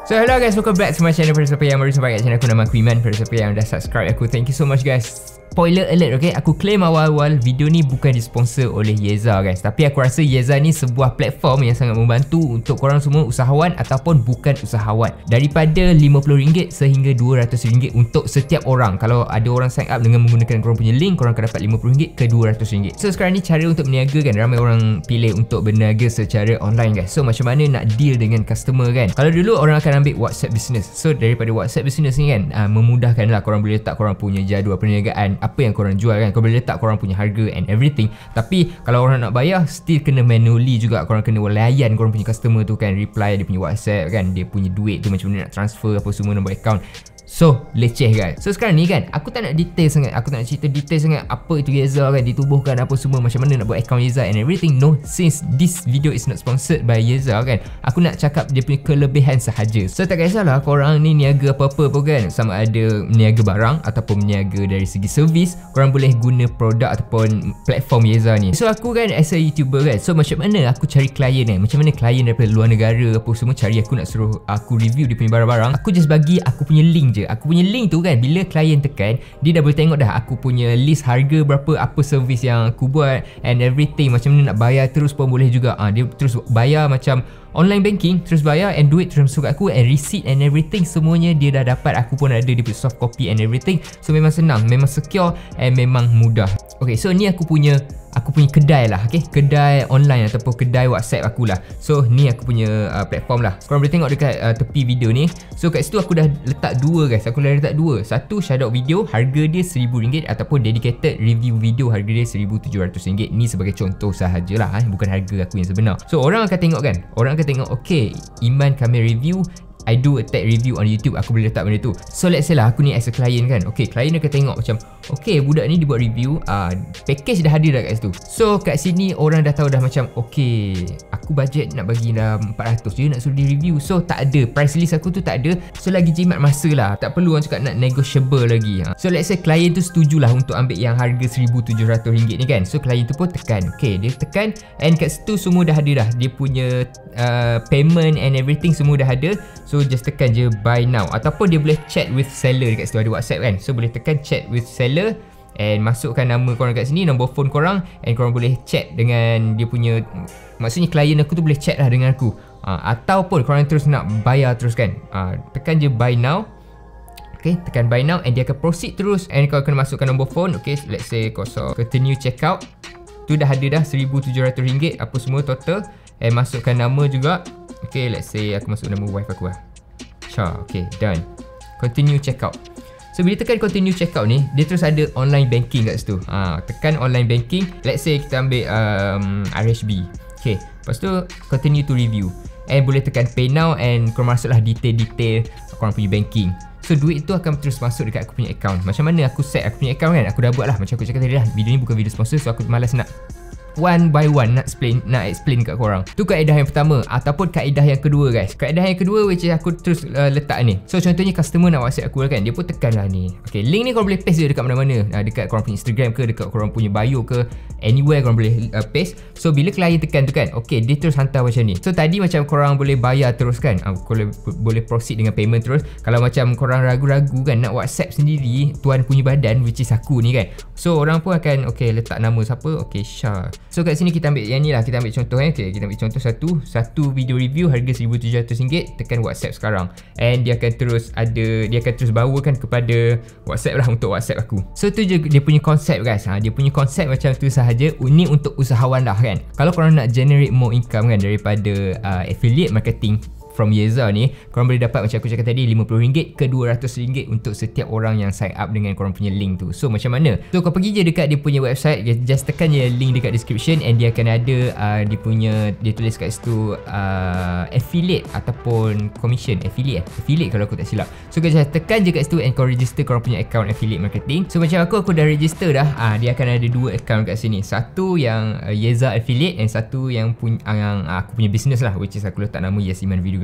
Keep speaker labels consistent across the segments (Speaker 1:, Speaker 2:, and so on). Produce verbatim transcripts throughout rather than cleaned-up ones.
Speaker 1: So hello guys, welcome back to my channel. Pada siapa yang baru sampai kat channel aku, nama aku Iman. Pada siapa yang dah subscribe aku, thank you so much guys. Spoiler alert, okay? Aku claim awal-awal video ni bukan disponsor oleh Yeza guys, tapi aku rasa Yeza ni sebuah platform yang sangat membantu untuk korang semua usahawan ataupun bukan usahawan. Daripada lima puluh ringgit sehingga dua ratus ringgit untuk setiap orang. Kalau ada orang sign up dengan menggunakan korang punya link, korang akan dapat lima puluh ringgit ke dua ratus ringgit. So sekarang ni cara untuk berniaga kan, ramai orang pilih untuk berniaga secara online guys. So macam mana nak deal dengan customer kan? Kalau dulu orang akan ambil WhatsApp business. So daripada WhatsApp business ni kan, uh, memudahkan lah, korang boleh letak korang punya jadual perniagaan, apa yang korang jual kan, korang boleh letak korang punya harga and everything. Tapi kalau orang nak bayar, still kena manually juga, korang kena layan korang punya customer tu kan, reply dia punya WhatsApp kan, dia punya duit tu macam mana nak transfer, apa semua, nombor account. So, leceh guys. So sekarang ni kan, aku tak nak detail sangat, aku tak nak cerita detail sangat apa itu Yeza kan, ditubuhkan apa semua, macam mana nak buat account Yeza and everything. No, since this video is not sponsored by Yeza kan, aku nak cakap dia punya kelebihan sahaja. So tak kisahlah korang ni niaga apa-apa pun kan, sama ada niaga barang ataupun niaga dari segi servis, korang boleh guna produk ataupun platform Yeza ni. So aku kan as a YouTuber kan, so macam mana aku cari klien kan, macam mana klien daripada luar negara apa semua cari aku nak suruh aku review dia punya barang-barang. Aku just bagi aku punya link je. Aku punya link tu kan, bila klien tekan, dia dah boleh tengok dah aku punya list harga berapa, apa servis yang aku buat and everything. Macam mana nak bayar terus pun boleh juga. Ah, dia terus bayar macam online banking, terus bayar and duit terus masuk kat aku, and receipt and everything semuanya dia dah dapat. Aku pun ada dia punya soft copy and everything. So memang senang, memang secure and memang mudah. Okay, so ni aku punya Aku punya kedai lah, okay? Kedai online ataupun kedai WhatsApp aku lah. So ni aku punya uh, platform lah. Korang boleh tengok dekat uh, tepi video ni. So kat situ aku dah letak dua guys. Aku dah letak dua. Satu shoutout video, harga dia seribu ringgit, ataupun dedicated review video, harga dia seribu tujuh ratus ringgit. Ni sebagai contoh sahajalah, eh? Bukan harga aku yang sebenar. So orang akan tengok kan, orang akan tengok, okay, Iman kami review, I do a tag review on YouTube, aku boleh letak benda tu. So let's say lah aku ni as a client kan, okay, client akan tengok macam, okay, budak ni dia buat review, uh, package dah ada dah kat situ. So kat sini orang dah tahu dah macam, okay, aku budget nak bagi dalam empat ratus je nak suruh dia review. So tak ada, price list aku tu tak ada. So lagi jimat masa lah, tak perlu orang cakap nak negotiable lagi. ha. So let's say client tu setujulah untuk ambil yang harga seribu tujuh ratus ringgit ni kan. So client tu pun tekan, okay, dia tekan and kat situ semua dah ada dah, dia punya uh, payment and everything semua dah ada. So just tekan je buy now, ataupun dia boleh chat with seller dekat situ, ada WhatsApp kan. So boleh tekan chat with seller and masukkan nama korang kat sini, nombor phone korang, and korang boleh chat dengan dia punya, maksudnya klien aku tu boleh chat lah dengan aku. uh, Ataupun korang terus nak bayar terus kan, uh, tekan je buy now. Okay, tekan buy now and dia akan proceed terus, and kau kena masukkan nombor phone. Okay, let's say kosong, continue checkout. Tu dah ada dah seribu tujuh ratus ringgit apa semua total, and masukkan nama juga. Okay, let's say aku masuk nama wife aku lah, Syah. Okay, done. Continue checkout. So bila tekan continue checkout ni, dia terus ada online banking kat situ. ha, Tekan online banking. Let's say kita ambil um, R H B. Okay, lepas tu continue to review, and boleh tekan pay now, and korang masuklah detail-detail korang punya banking. So duit tu akan terus masuk dekat aku punya account. Macam mana aku set aku punya account kan, aku dah buat lah. Macam aku cakap tadi lah, video ni bukan video sponsor, so aku malas nak one by one nak explain, nak explain kat korang. Tu kaedah yang pertama, ataupun kaedah yang kedua guys. Kaedah yang kedua which is aku terus uh, letak ni. So contohnya customer nak WhatsApp aku kan, dia pun tekan lah ni. Okay, link ni korang boleh paste je dekat mana-mana, uh, dekat korang punya Instagram ke, dekat korang punya bio ke, anywhere korang boleh uh, paste. So bila klien tekan tu kan, okay, dia terus hantar macam ni. So tadi macam korang boleh bayar terus kan, uh, korang boleh proceed dengan payment terus. Kalau macam korang ragu-ragu kan nak WhatsApp sendiri, tuan punya badan which is aku ni kan, so orang pun akan, okay, letak nama siapa, okay, Syah. So kat sini kita ambil yang ni lah, kita ambil contoh eh. Okay, kita ambil contoh satu Satu video review harga seribu tujuh ratus ringgit, tekan WhatsApp sekarang, and dia akan terus ada, dia akan terus bawakan kepada WhatsApp lah untuk WhatsApp aku. So tu je dia punya konsep guys. ha, Dia punya konsep macam tu sahaja. Ini untuk usahawan lah kan. Kalau korang nak generate more income kan daripada uh, affiliate marketing from Yeza ni, korang boleh dapat macam aku cakap tadi, lima puluh ringgit ke dua ratus ringgit untuk setiap orang yang sign up dengan korang punya link tu. So macam mana? So kau pergi je dekat dia punya website, just tekan je link dekat description, and dia akan ada uh, dia punya, dia tulis kat situ uh, affiliate ataupun commission. Affiliate Affiliate kalau aku tak silap. So kau just tekan je kat situ and kau register korang punya account affiliate marketing. So macam aku, aku dah register dah. uh, Dia akan ada dua account kat sini. Satu yang uh, Yeza affiliate, and satu yang punya uh, yang uh, aku punya business lah, which is aku letak nama Yes Iman Video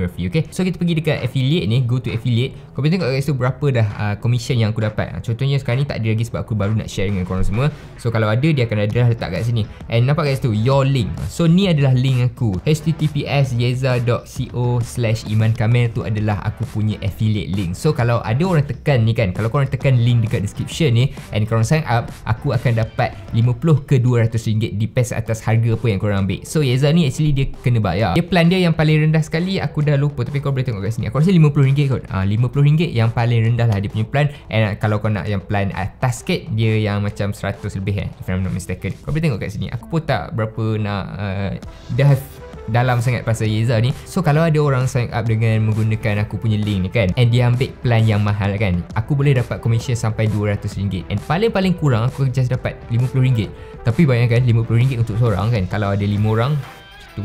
Speaker 1: photography. Okay, so kita pergi dekat affiliate ni, go to affiliate. Kau boleh tengok guys tu berapa dah uh, commission yang aku dapat. uh, Contohnya sekarang ni tak ada lagi sebab aku baru nak share dengan korang semua. So kalau ada, dia akan ada letak kat sini. And nampak guys tu, your link. So ni adalah link aku, h t t p s yeza dot co slash iman kamil. Tu adalah aku punya affiliate link. So kalau ada orang tekan ni kan, kalau korang tekan link dekat description ni and korang sign up, aku akan dapat lima puluh ke dua ratus ringgit, depends atas harga apa yang korang ambil. So Yeza ni actually dia kena bayar. Dia plan dia yang paling rendah sekali aku dah lupa, tapi korang boleh tengok kat sini. Aku rasa lima puluh ringgit kot. Ah, lima puluh ringgit yang paling rendah lah dia punya plan. And kalau kau nak yang plan atas sikit, dia yang macam seratus lebih eh, if I'm not mistaken. Kau boleh tengok kat sini. Aku pun tak berapa nak uh, dah dalam sangat pasal Yeza ni. So kalau ada orang sign up dengan menggunakan aku punya link ni kan, and dia ambil plan yang mahal kan, aku boleh dapat commission sampai dua ratus ringgit. And paling-paling kurang aku just dapat lima puluh ringgit. Tapi bayangkan lima puluh ringgit untuk seorang kan, kalau ada lima orang tu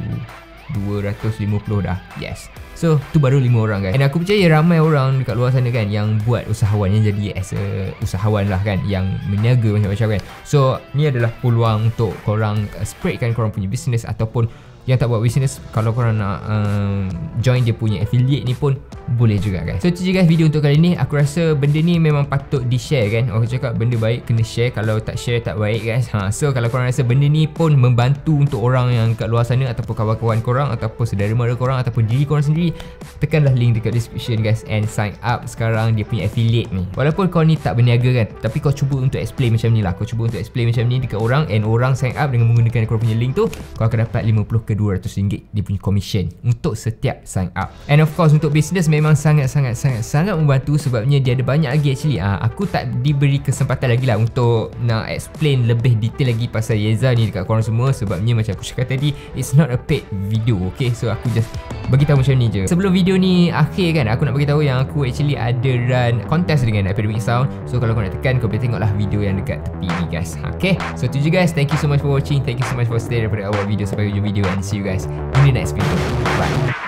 Speaker 1: dua ratus lima puluh dah. Yes. So tu baru lima orang kan. And aku percaya ramai orang dekat luar sana kan yang buat usahawan, yang jadi as a usahawan lah kan, yang meniaga macam-macam kan. So ni adalah peluang untuk korang uh, spreadkan korang punya business, ataupun yang tak buat business, kalau korang nak um, join dia punya affiliate ni pun boleh juga guys. So tu je guys video untuk kali ni. Aku rasa benda ni memang patut di share kan. Aku cakap benda baik kena share, kalau tak share tak baik guys. ha, So kalau korang rasa benda ni pun membantu untuk orang yang kat luar sana, ataupun kawan-kawan korang, ataupun saudara mara korang, ataupun diri korang sendiri, tekanlah link dekat description guys and sign up sekarang dia punya affiliate ni. Walaupun kau ni tak berniaga kan, tapi kau cuba untuk explain macam ni lah. Kau cuba untuk explain macam ni dekat orang, and orang sign up dengan menggunakan kau punya link tu, kau akan dapat lima puluh ke dua ratus ringgit dia punya commission untuk setiap sign up. And of course untuk business memang sangat-sangat sangat sangat membantu, sebabnya dia ada banyak lagi actually. Ah, aku tak diberi kesempatan lagi lah untuk nak explain lebih detail lagi pasal Yeza ni dekat korang semua, sebabnya macam aku cakap tadi, it's not a paid video. Okay, so aku just bagi tahu macam ni je. Sebelum video ni akhir kan, aku nak bagi tahu yang aku actually ada run contest dengan Epidemic Sound. So kalau kau nak tekan, kau boleh tengoklah video yang dekat tepi ni guys. Okay, so tu je guys. Thank you so much for watching. Thank you so much for stay daripada awal video sampai hujung video, and see you guys in the next video. Bye.